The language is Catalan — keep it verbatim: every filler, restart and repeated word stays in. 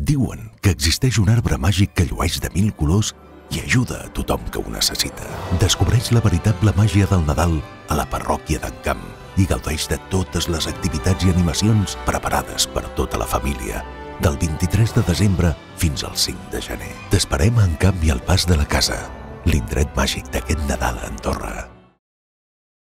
Diuen que existeix un arbre màgic que llueix de mil colors i ajuda a tothom que ho necessita. Descobreix la veritable màgia del Nadal a la parròquia d'en Camp i gaudeix de totes les activitats i animacions preparades per tota la família, del vint-i-tres de desembre fins al cinc de gener. T'esperem a En Camp i al Pas de la Casa, l'indret màgic d'aquest Nadal a Andorra.